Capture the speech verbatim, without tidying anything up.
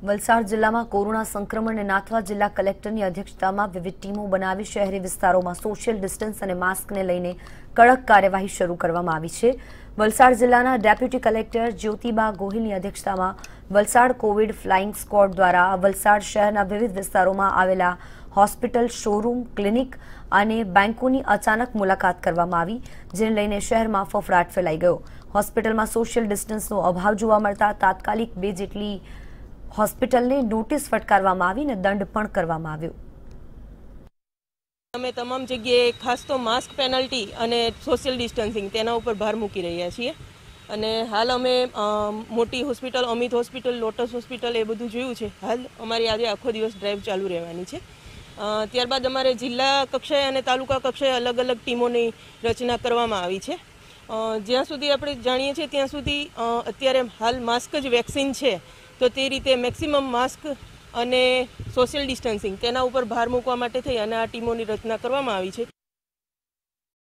વલસાડ જિલ્લામાં કોરોના સંક્રમણને નાથવા જિલ્લા કલેક્ટરની અધ્યક્ષતામાં વિવિધ ટીમો બનાવી શહેરી વિસ્તારોમાં સોશિયલ ડિસ્ટન્સ અને માસ્કને લઈને કડક કાર્યવાહી શરૂ કરવામાં આવી છે। વલસાડ જિલ્લાના ડેપ્યુટી કલેક્ટર જ્યોતિબા ગોહિલની અધ્યક્ષતામાં વલસાડ કોવિડ ફ્લાઇંગ સ્ક્વોડ દ્વારા વલસાડ શહેરના વિવિધ વિસ્તારોમાં આવેલા હોસ્પિટલ, શોરૂમ, ક્લિનિક અને બેંકોની અચાનક મુલાકાત કરવામાં આવી, જેને લઈને શહેરમાં ફફડાટ ફેલાઈ ગયો। હોસ્પિટલમાં સોશિયલ ડિસ્ટન્સનો અભાવ જોવા મળતા તાત્કાલિક બે જેટલી હોસ્પિટલને નોટિસ ફટકારવામાં આવી અને દંડ પણ કરવામાં આવ્યો। અમે તમામ જગ્યાએ ખાસ તો માસ્ક પેનલ્ટી અને સોશિયલ ડિસ્ટન્સિંગ તેના ઉપર ભાર મૂકી રહ્યા છીએ અને હાલ અમે મોટી hospital, Amit hospital, lotus hospital એ બધું જોયું છે। હાલ અમારી આજે આખો દિવસ ડ્રાઈવ ચાલુ રહેવાની છે। ત્યારબાદ અમારે જિલ્લા કક્ષાએ અને તાલુકા કક્ષાએ અલગ અલગ ટીમોની રચના કરવામાં આવી છે। જ્યાં સુધી આપણે જાણીએ છીએ ત્યાં સુધી અત્યારે હાલ માસ્ક જ વેક્સિન છે, તો તે રીતે મેક્સિમમ માસ્ક અને સોશિયલ ડિસ્ટન્સિંગ તેના ઉપર ભાર મૂકવા માટે થઈ અને આ ટીમોની રચના કરવામાં આવી છે।